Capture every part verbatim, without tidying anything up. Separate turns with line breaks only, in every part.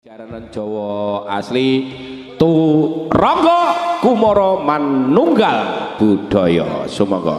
Jaranan Jawa asli tu Rangga Kumara Manunggal Budaya sumangga.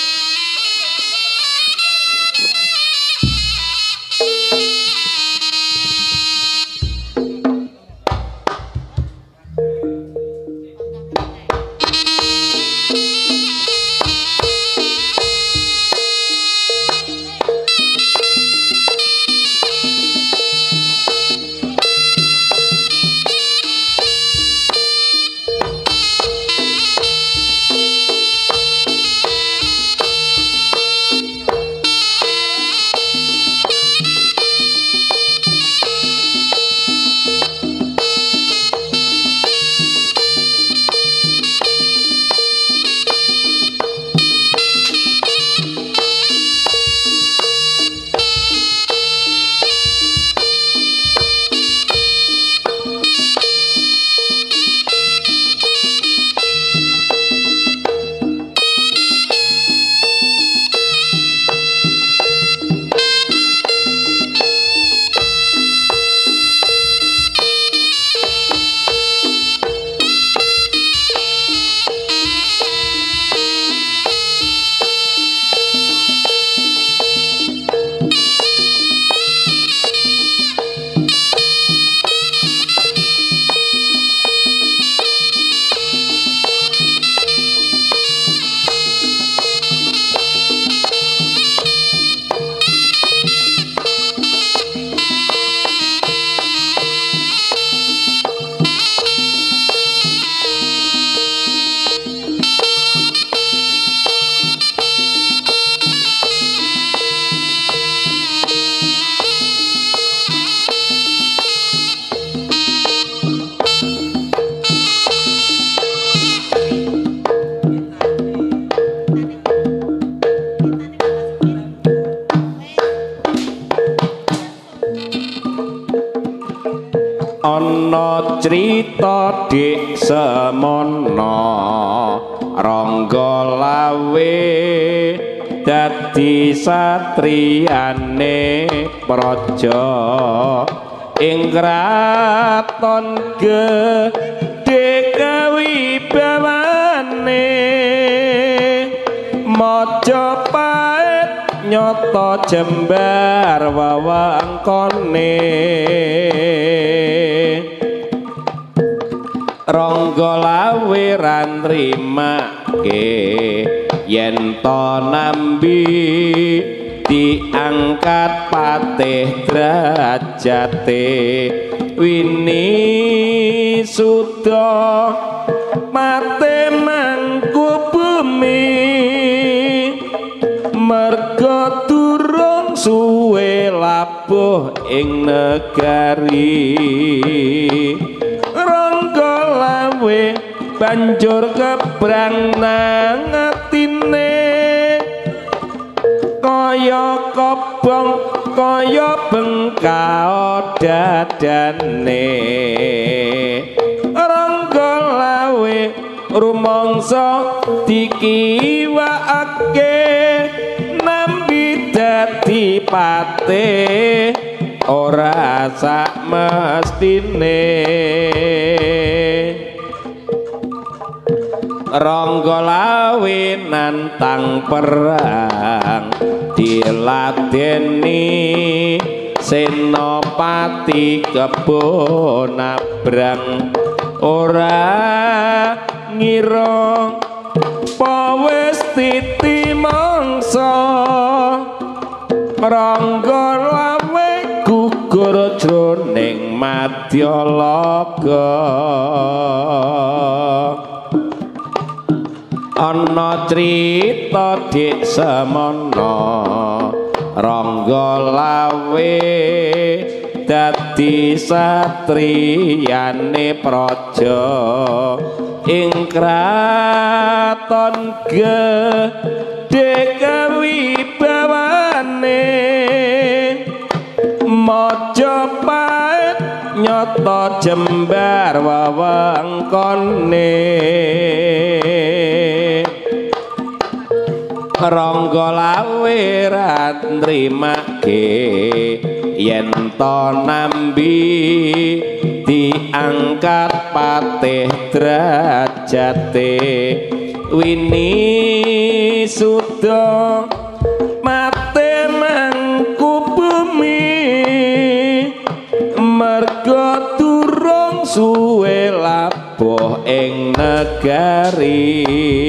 Ana crita dik semana Rangga lawe dadi satriyane praja ing kraton gedhe kawibawane Majapahit nyata jembar wewengkone Rangga lawe ran nrimake yen to nambi diangkat patih derajate wini suda mate mangku bumi merga durung suwe labuh ing negari Rangga lawe banjur kebrang nang atine kaya kobong kaya bengkao dadane Rangga lawe rumangsa dikiwakake nambi dadi patih ora sak mestine Rangga lawe nantang perang diladeni senopati kebo nabrang ora ngira pawis titi mangsa Rangga lawe gugur jroning madyalaga ana crita dik semana Rangga lawe dadi satriyane praja ing kraton gedhe kawibawane Majapahit nyata jembar wewengkone Rangga lawe ra nrimake yen to nambi diangkat patih derajate wini suda mate mangku bumi merga durung suwe labuh ing negari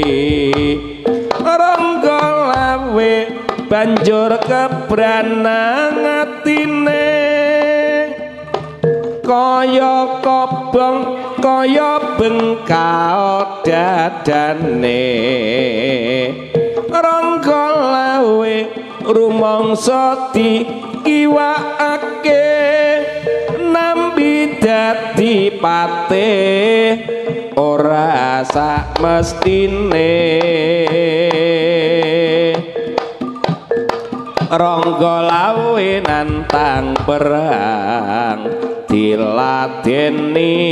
rangga lawe banjur kebranang atine kaya kobong kaya bengkao dadane rangga lawe rumangsa dikiwakake nambi dadi patih ora sak mestine rangga lawe nantang perang diladeni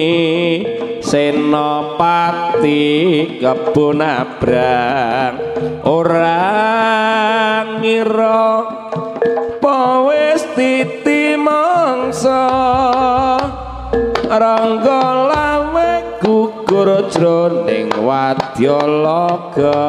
senopati kebon abrang ora ngira wis titi mangsa rangga lawe gugur jroning wadyalaga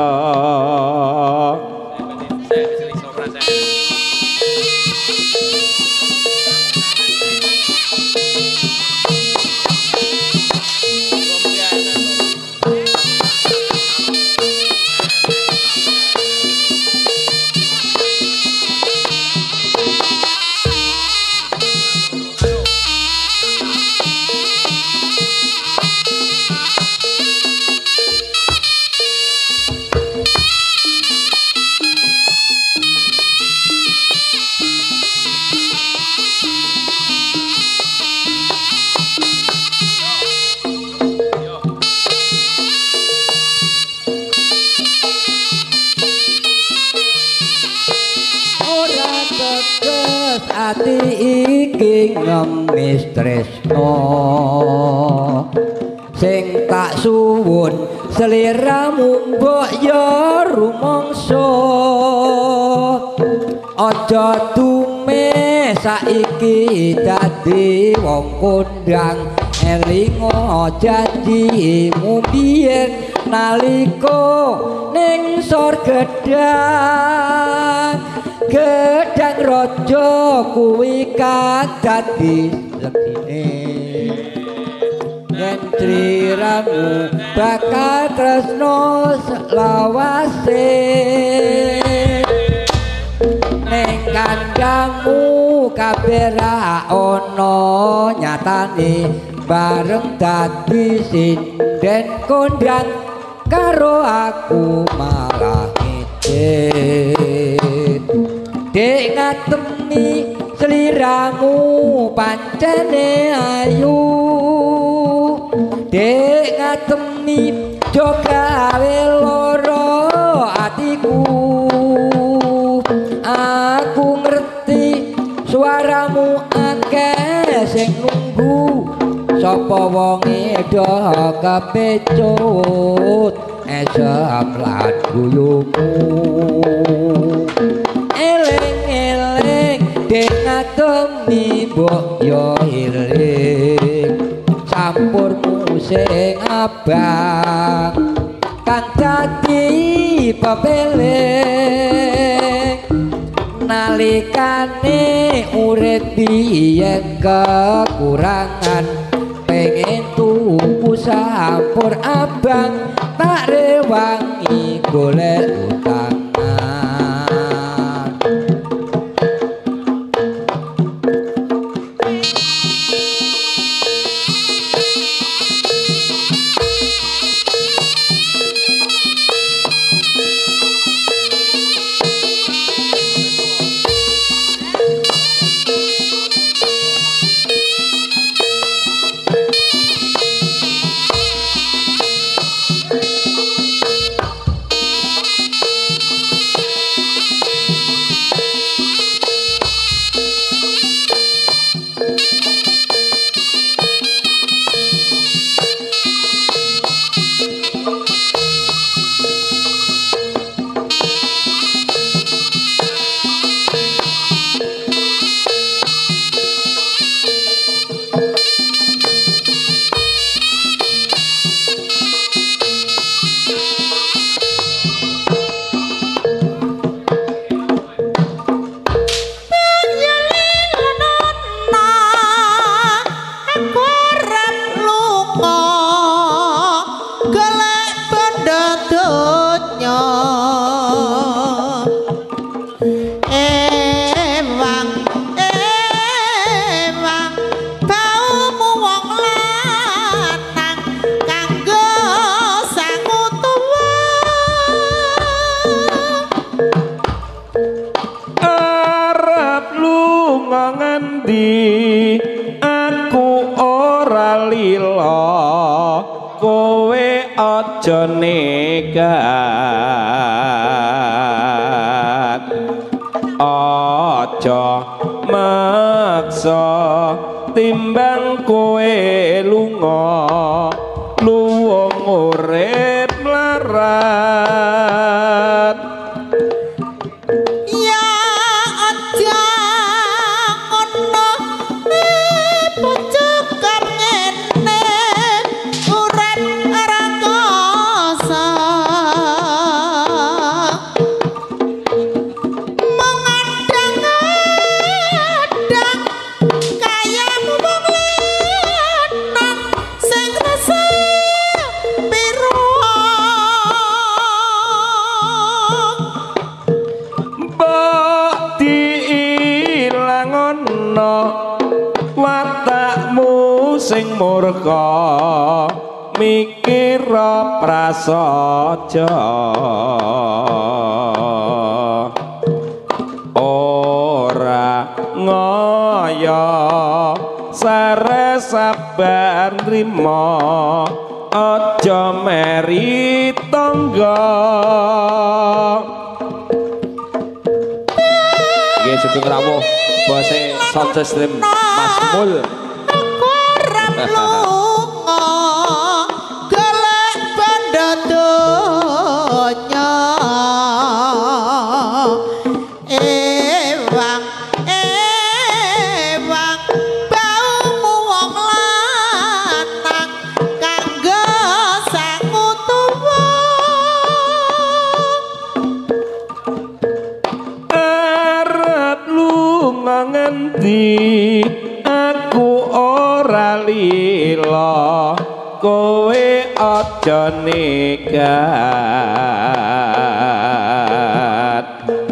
ati iki ngemis tresno sing tak suwun seliramu mbok ya rumangsa aja tume saiki dadi wong kondang elinga janjimu biyen nalika ning sor gedang gedang raja kuwi kadadi legine yen triramu bakal tresno selawase ning kandangmu kabeh ra ana nyatane bareng dadi sinden kondang karo aku malah ngicit dek ngatemi seliramu pancene ayu dek ngatemi jogawe loro atiku aku ngerti suaramu akeh sing nunggu sapa wonge do kepecut esem lan guyumu eling-eling dek ngatemi mbok yo iling campurmu sing abang kang dadi pepeling nalikane urip biyen kekurangan pengen tuku sampur abang tak rewangi golek utangan
ora lila kowe aja nekat aja maksa timbang kowe lunga luwung urip larat
ya aja ngono pucuk ngene urip ora kosa mengadang-adang kaya wong lanang sing rasa watakmu sing murka mikir prasaja ora ngoyo sare sabar nrimo aja meri tangga nggih Sugeng Rawuh bose sound system Mas Mul kurang lunga golek bandha donya ewang ewang baumu wong lanang kanggo sangu tuwa
arep lunga ngendi aku ora lila kowe aja nekat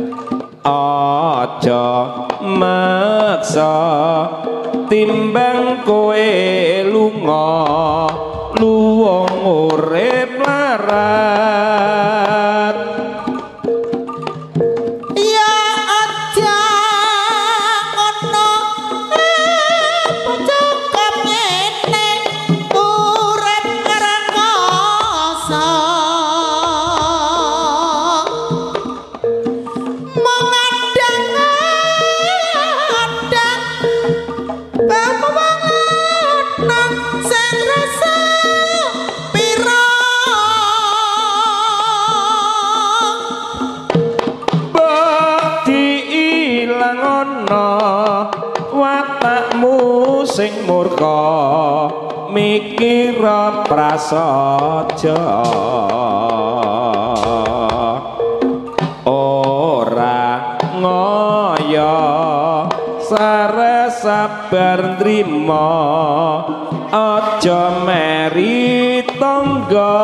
aja maksa timbang kowe lunga luwung urip larat
ya aja ngono pucuk ngene urip ora kosa mengadang-adang bamu wong lanang sing rasa pira
ilang ana watakmu sing murka mikir prasaja ora ngoyo sare sabar nrimo aja meri tangga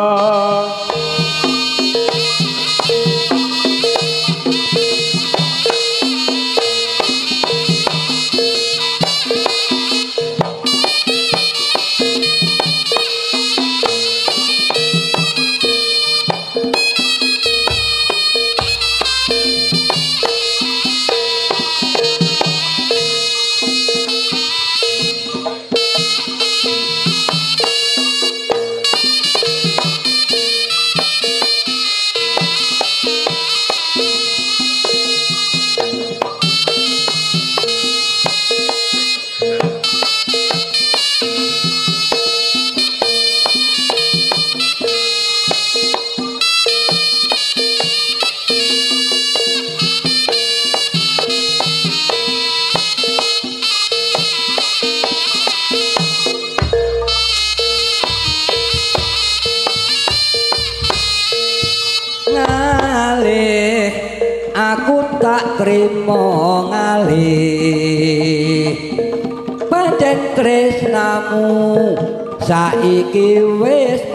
tak trimo ngalih pancen tresnamu saiki wis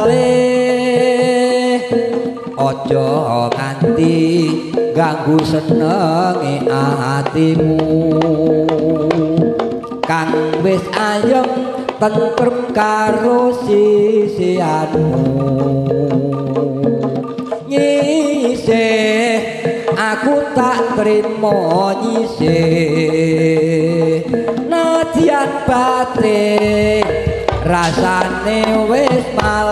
malih aja nganti ganggu senenge atimu kang wis ayem tentrem karo sisianmu nyisih aku tak terima nyisih nadyan batin rasane wis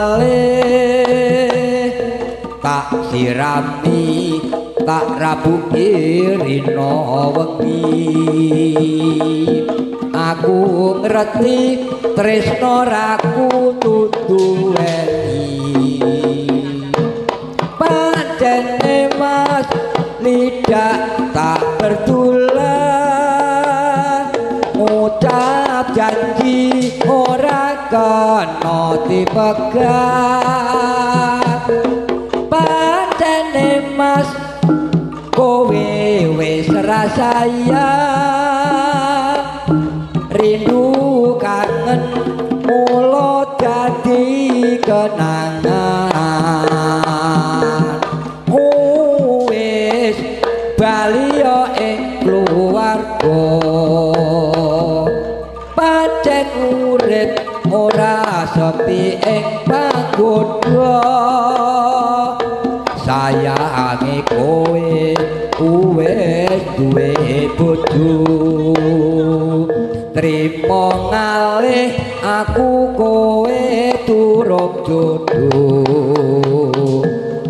malih tak sirami tak rabuki rina wengi aku ngerti tresno raku tuduweni pancene mas lidah tak bertulah ngucap janji ora kena dipegang pancene mas kowe wis rasaya rindu kangen mulo dadi kenangan wis bali yo ing keluarga pancen urip ora sepi ing panggoda sayange kowe wis duwe bojo trimo ngalih aku kowe turut jodoh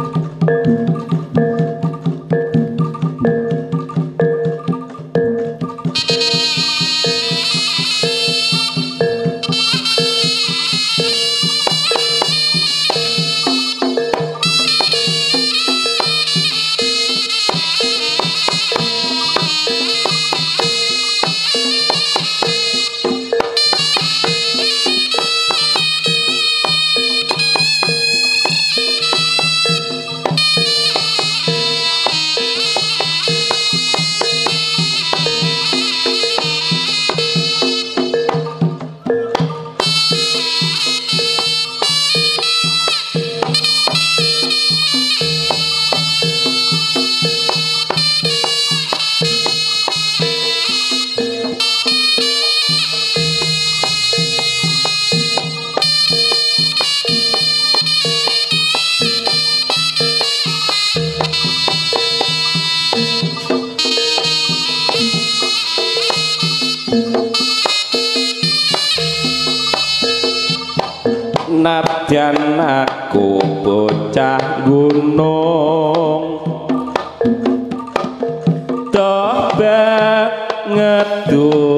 Nadyan aku bocah gunung toh banget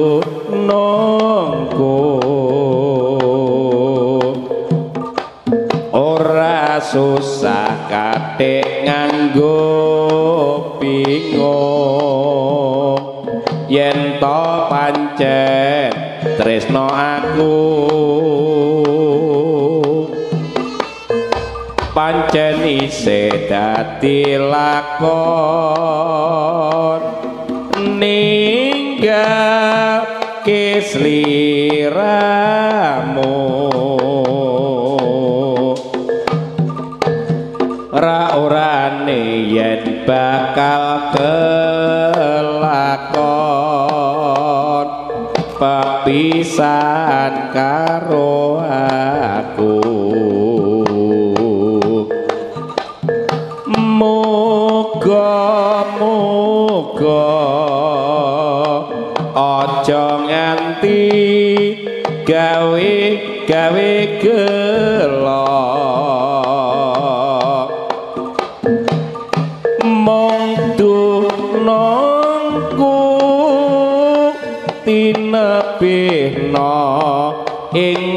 nungku ora susah katik nganggo bingung yen to pancen tresno aku pancen isih dadi lakon ninggal kesliramu ra orane yen bakal kelakon pepisahan karo aku muga-muga aja nganti gawe-gawe gelo mung dunungku tinebihna ing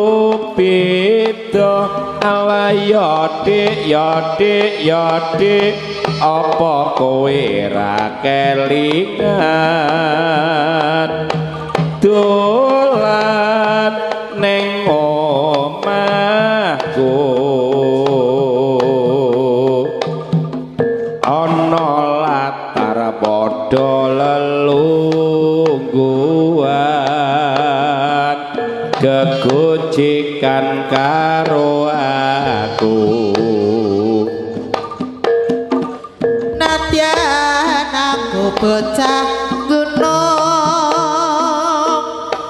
rupita ala ya dik ya dik ya dik apa kowe ra kelingan dolan ning omahku ana latar padha lelungguhan gegocikan karo aku
nadyan aku bocah gunung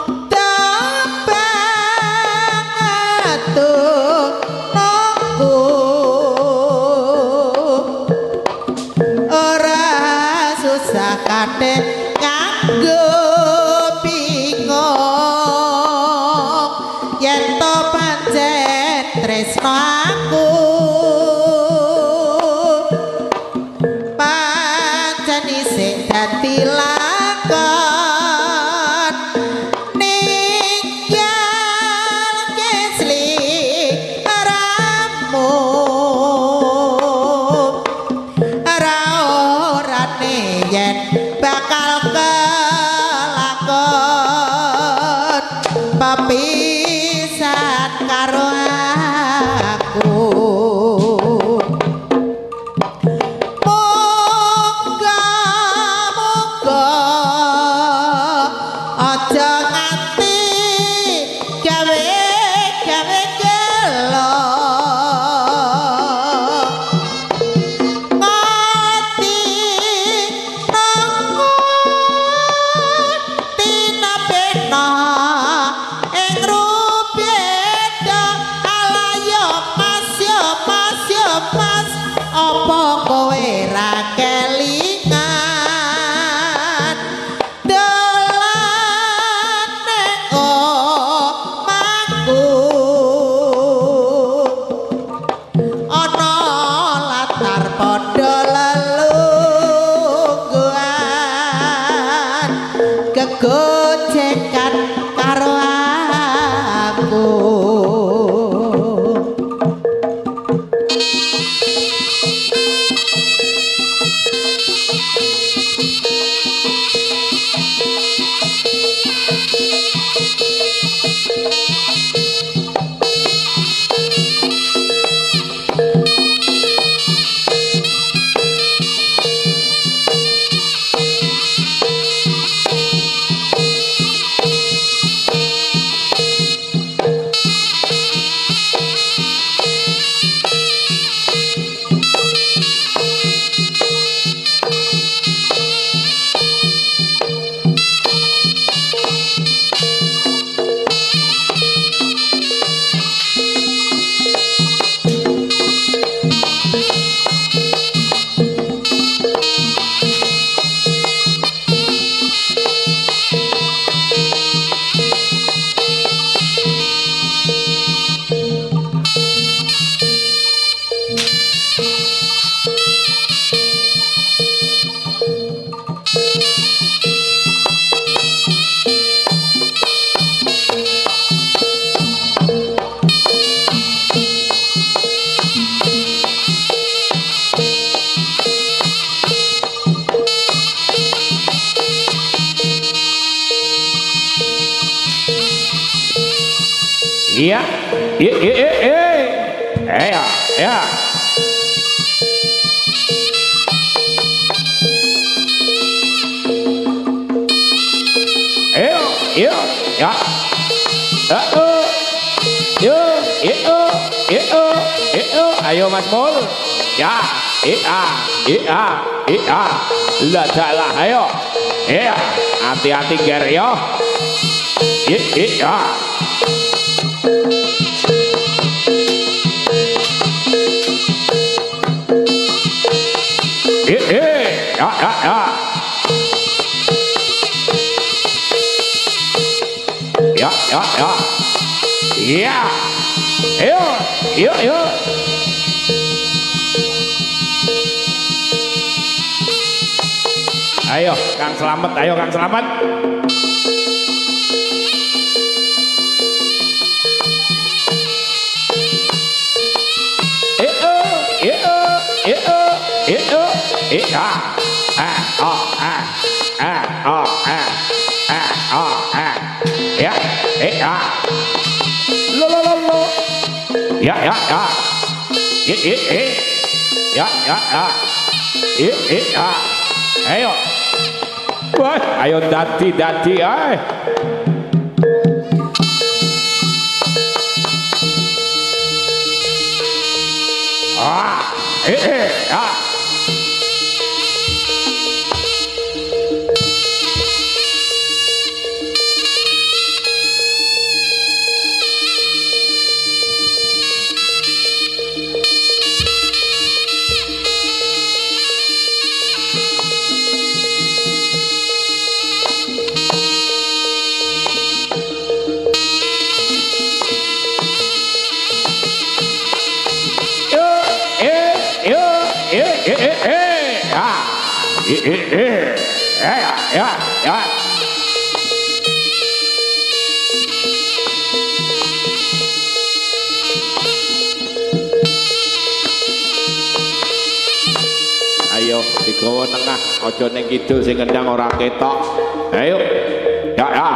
tabang nungku ora susah katik nganggo bingung yen to pancen tresno aku pancen isih dadi lakon ninggal kesli ramu ora orane yen bakal kelakon papisan karo aku moga moga aja nganti gawe gawe gelo mati nangkut tinapena ing rubeda ala yo mas yo mas yo mas apa kowe ra kelingan dolan ning omahku ana latar padha lelungguhan kegojekan karo aku
Iya, iya, iya, iya, iya, iya. Iya, iya, ya. Uh, yo, iyo, iyo, iyo, ayo Mas Mul. Ya, iya, iya, iya. Ladalah, ayo. Iya, hati-hati ger yo. Iya, iya. Eh, eh, ya, ya, ya. Ya, ya, ya. Iya. Ayo, yuk, yuk. Ayo, Kang Slamet, ayo Kang Slamet. Eh, eh, eh, eh, eh. Eh, ah, ah, oh, ah, ah, oh, ah, ah, oh, ah, ya, eh, ah, lo, lo, lo, lo, ya, ya, ya, eh, eh, eh, ya, ya, ya, eh, eh, ah, ayo, wah, ayo dati, dati, ay. Ah, eh, eh, ah. eh eh eh ya ya ya ayo digawa tengah aja ning kidul sing kendang ora ketok ayo ya ya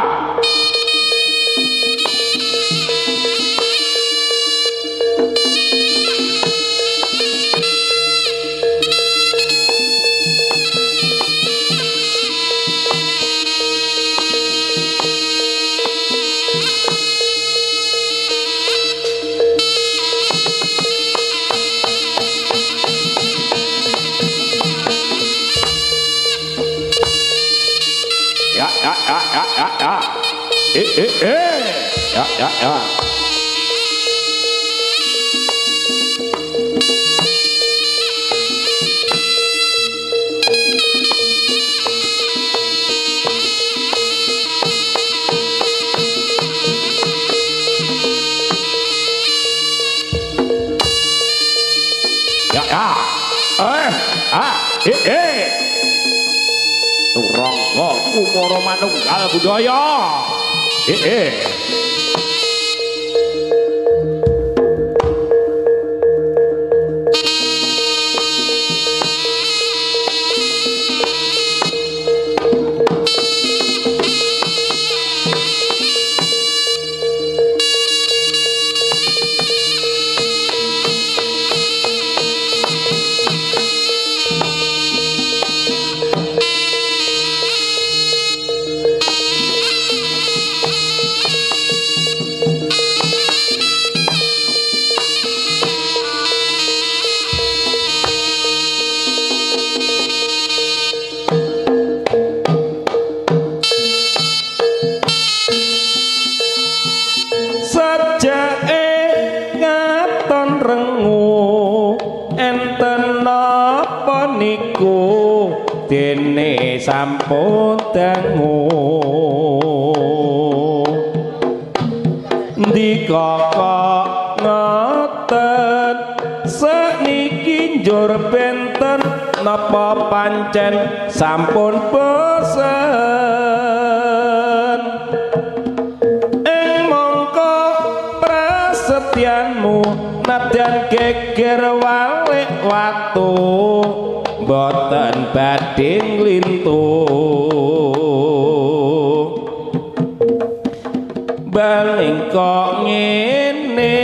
eh eh eh ya ya ya ya ya eh ah eh eh Rangga Kumara Manunggal Budaya eh eh sampun dangu dikokok ngoten sakniki njur benten napa pancen sampun bosen ing mongko prasetyanmu nadyan geger walik watu boten badhe nglintuh baling kok ngene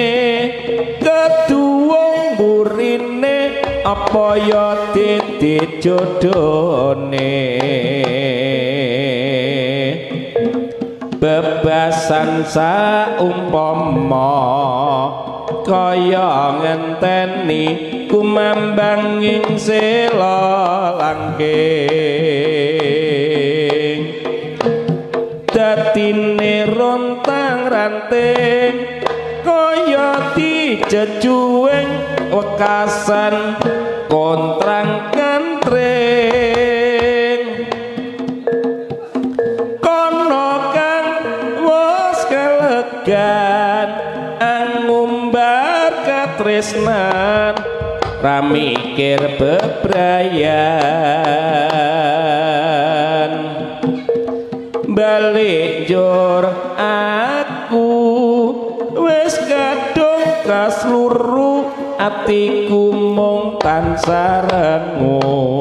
keduwung burine apa ya titik jodone bebasan saumpama kaya ngenteni kumambang ing sela langking datine rontang ranting kaya dijejuing wekasan kontrang kantring kono kang wis kelegan angumbar katresnan ramikir bebrayan balik jur aku wis kadung kasluru atiku mung tansah rengu